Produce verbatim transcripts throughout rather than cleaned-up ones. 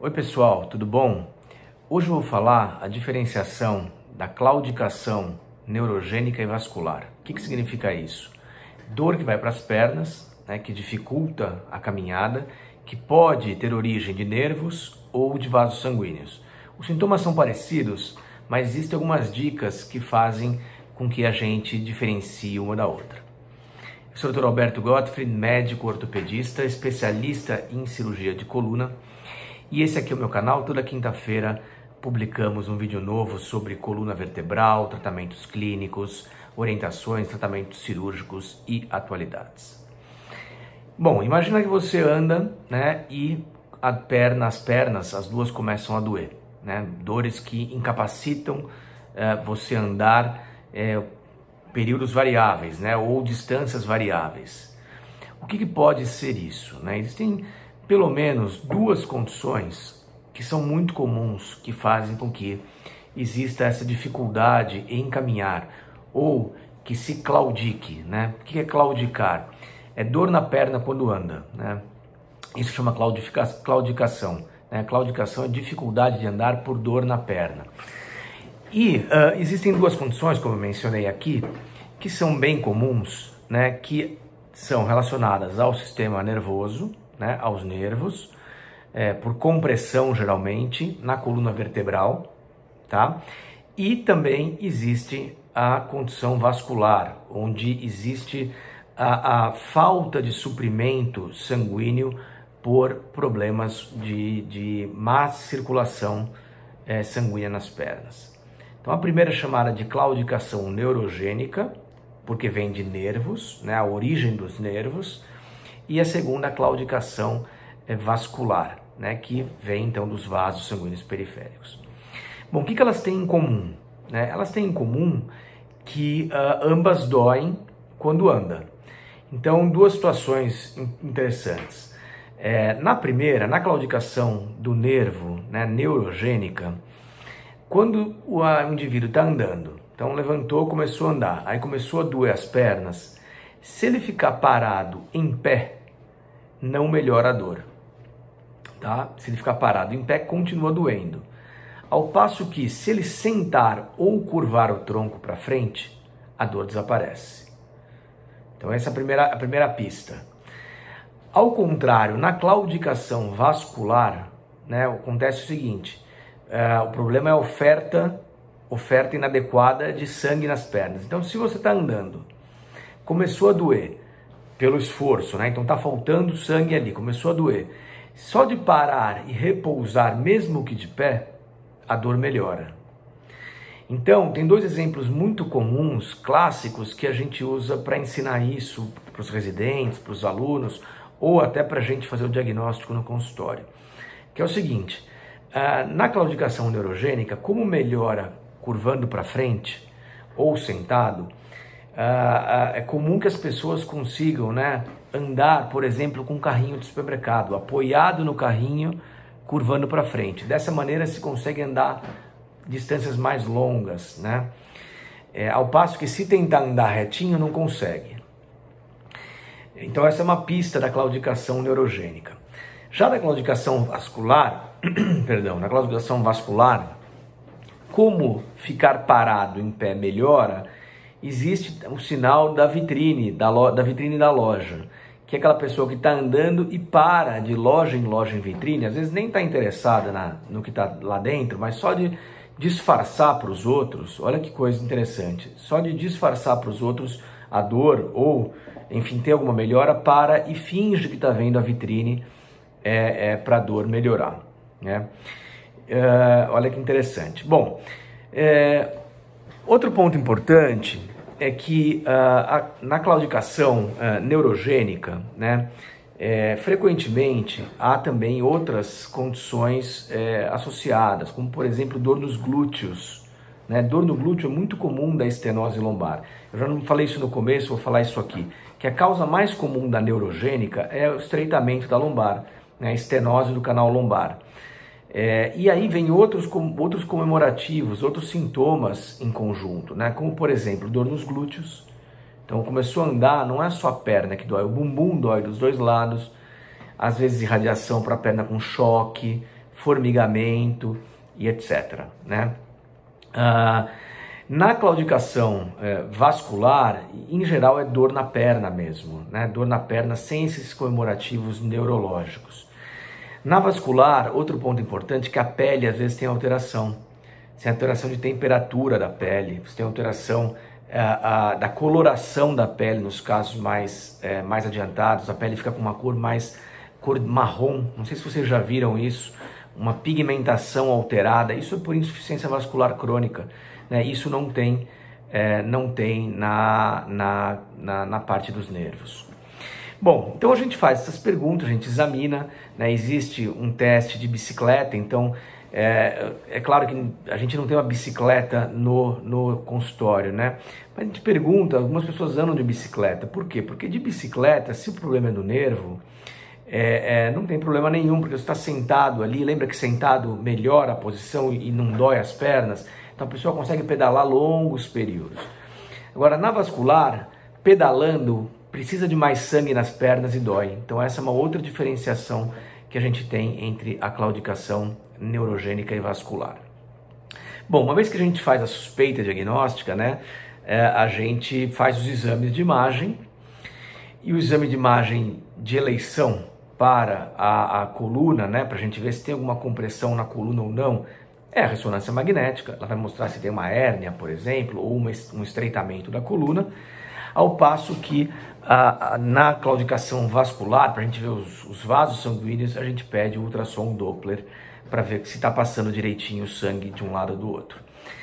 Oi pessoal, tudo bom? Hoje eu vou falar a diferenciação da claudicação neurogênica e vascular. O que, que significa isso? Dor que vai para as pernas, né, que dificulta a caminhada, que pode ter origem de nervos ou de vasos sanguíneos. Os sintomas são parecidos, mas existem algumas dicas que fazem com que a gente diferencie uma da outra. Eu sou o doutor Alberto Gottfried, médico ortopedista, especialista em cirurgia de coluna. E esse aqui é o meu canal. Toda quinta-feira publicamos um vídeo novo sobre coluna vertebral, tratamentos clínicos, orientações, tratamentos cirúrgicos e atualidades. Bom, imagina que você anda, né, e a perna, as pernas, as duas começam a doer, né? Dores que incapacitam é, você andar é, períodos variáveis, né, ou distâncias variáveis. O que, que pode ser isso, né? Existem pelo menos duas condições que são muito comuns, que fazem com que exista essa dificuldade em caminhar ou que se claudique, né? O que é claudicar? É dor na perna quando anda, né? Isso chama claudica claudicação, né? Claudicação é dificuldade de andar por dor na perna. E uh, existem duas condições, como eu mencionei aqui, que são bem comuns, né? Que são relacionadas ao sistema nervoso, né, aos nervos, é, por compressão geralmente na coluna vertebral, tá? E também existe a condição vascular, onde existe a, a falta de suprimento sanguíneo por problemas de, de má circulação é, sanguínea nas pernas. Então a primeira é chamada de claudicação neurogênica, porque vem de nervos, né, a origem dos nervos. E a segunda, a claudicação vascular, né, que vem então dos vasos sanguíneos periféricos. Bom, o que, que elas têm em comum? Né? Elas têm em comum que uh, ambas doem quando anda. Então, duas situações interessantes. É, na primeira, na claudicação do nervo, né, neurogênica, quando o, o indivíduo está andando, então levantou, começou a andar, aí começou a doer as pernas. Se ele ficar parado em pé, não melhora a dor, tá? Se ele ficar parado em pé, continua doendo. Ao passo que, se ele sentar ou curvar o tronco para frente, a dor desaparece. Então essa é a primeira, a primeira pista. Ao contrário, na claudicação vascular, né, acontece o seguinte, uh, o problema é a oferta, oferta inadequada de sangue nas pernas. Então, se você está andando, começou a doer pelo esforço, né? Então tá faltando sangue ali, começou a doer. Só de parar e repousar, mesmo que de pé, a dor melhora. Então, tem dois exemplos muito comuns, clássicos, que a gente usa para ensinar isso para os residentes, para os alunos, ou até para a gente fazer o diagnóstico no consultório. Que é o seguinte, na claudicação neurogênica, como melhora curvando para frente ou sentado, Uh, uh, é comum que as pessoas consigam, né, andar, por exemplo, com um carrinho de supermercado, apoiado no carrinho, curvando para frente. Dessa maneira se consegue andar distâncias mais longas, né? É, ao passo que se tentar andar retinho, não consegue. Então essa é uma pista da claudicação neurogênica. Já da claudicação vascular, perdão, na claudicação vascular, como ficar parado em pé melhora, existe o sinal da vitrine, da, lo, da vitrine da loja, que é aquela pessoa que está andando e para de loja em loja em vitrine, às vezes nem está interessada na, no que está lá dentro, mas só de disfarçar para os outros, olha que coisa interessante, só de disfarçar para os outros a dor ou, enfim, ter alguma melhora, para e finge que está vendo a vitrine é, é, para a dor melhorar, né? É, olha que interessante. Bom, é, outro ponto importante é que uh, a, na claudicação uh, neurogênica, né, é, frequentemente há também outras condições é, associadas, como por exemplo dor nos glúteos, né? Dor no glúteo é muito comum da estenose lombar. Eu já não falei isso no começo, vou falar isso aqui, que a causa mais comum da neurogênica é o estreitamento da lombar, né, a estenose do canal lombar. É, e aí vem outros, com, outros comemorativos, outros sintomas em conjunto, né? Como por exemplo, dor nos glúteos. Então começou a andar, não é só a perna que dói, o bumbum dói dos dois lados, às vezes irradiação para a perna com choque, formigamento e etcétera, né? Ah, na claudicação eh, vascular, em geral é dor na perna mesmo, né? Dor na perna sem esses comemorativos neurológicos. Na vascular, outro ponto importante é que a pele às vezes tem alteração. Você tem alteração de temperatura da pele, você tem alteração eh, a, da coloração da pele nos casos mais, eh, mais adiantados, a pele fica com uma cor mais cor marrom, não sei se vocês já viram isso, uma pigmentação alterada, isso é por insuficiência vascular crônica, né? Isso não tem, é, não tem na, na, na, na parte dos nervos. Bom, então a gente faz essas perguntas, a gente examina, né? Existe um teste de bicicleta, então é, é claro que a gente não tem uma bicicleta no, no consultório, né? Mas a gente pergunta, algumas pessoas andam de bicicleta, por quê? Porque de bicicleta, se o problema é do nervo, É, é, não tem problema nenhum, porque você está sentado ali, lembra que sentado melhora a posição e não dói as pernas, então a pessoa consegue pedalar longos períodos. Agora, na vascular, pedalando, precisa de mais sangue nas pernas e dói, então essa é uma outra diferenciação que a gente tem entre a claudicação neurogênica e vascular. Bom, uma vez que a gente faz a suspeita diagnóstica, né, é, a gente faz os exames de imagem, e o exame de imagem de eleição para a, a coluna, né, para a gente ver se tem alguma compressão na coluna ou não, é a ressonância magnética. Ela vai mostrar se tem uma hérnia, por exemplo, ou uma, um estreitamento da coluna, ao passo que a, a, na claudicação vascular, para a gente ver os, os vasos sanguíneos, a gente pede o ultrassom Doppler para ver se está passando direitinho o sangue de um lado ou do outro.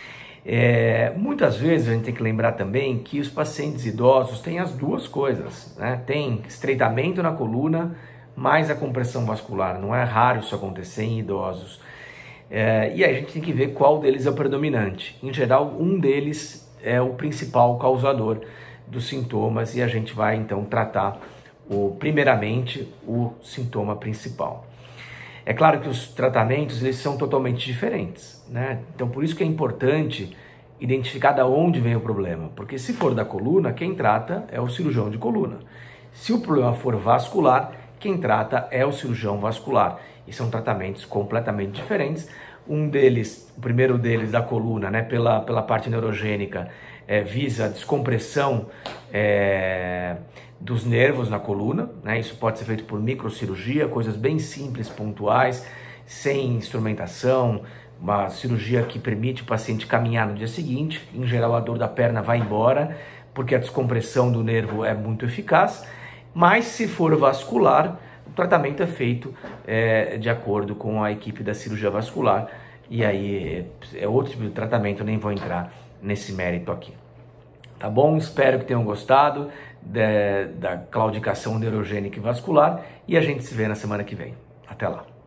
É, muitas vezes a gente tem que lembrar também que os pacientes idosos têm as duas coisas, né? Tem estreitamento na coluna, mais a compressão vascular. Não é raro isso acontecer em idosos. É, e aí a gente tem que ver qual deles é o predominante. Em geral, um deles é o principal causador dos sintomas e a gente vai então tratar o, primeiramente o sintoma principal. É claro que os tratamentos eles são totalmente diferentes, né? Então por isso que é importante identificar de onde vem o problema, porque se for da coluna, quem trata é o cirurgião de coluna. Se o problema for vascular, quem trata é o cirurgião vascular. E são tratamentos completamente diferentes. Um deles, o primeiro deles da coluna, né, pela, pela parte neurogênica, é, visa a descompressão é, dos nervos na coluna, né? Isso pode ser feito por microcirurgia, coisas bem simples, pontuais, sem instrumentação, uma cirurgia que permite o paciente caminhar no dia seguinte. Em geral, a dor da perna vai embora, porque a descompressão do nervo é muito eficaz. Mas se for vascular, o tratamento é feito é, de acordo com a equipe da cirurgia vascular, e aí é, é outro tipo de tratamento, eu nem vou entrar nesse mérito aqui. Tá bom? Espero que tenham gostado da, da claudicação neurogênica e vascular, e a gente se vê na semana que vem. Até lá!